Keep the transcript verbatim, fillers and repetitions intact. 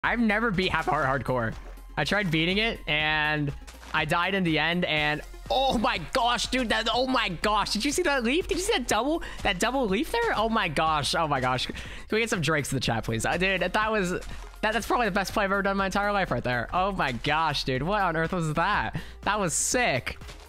I've never beat half hard hardcore. I tried beating it and I died in the end. And oh my gosh, dude, that, oh my gosh. Did you see that leaf? Did you see that double, that double leaf there? Oh my gosh. Oh my gosh. Can we get some drakes in the chat, please? I did. That was, that, that's probably the best play I've ever done in my entire life right there. Oh my gosh, dude. What on earth was that? That was sick.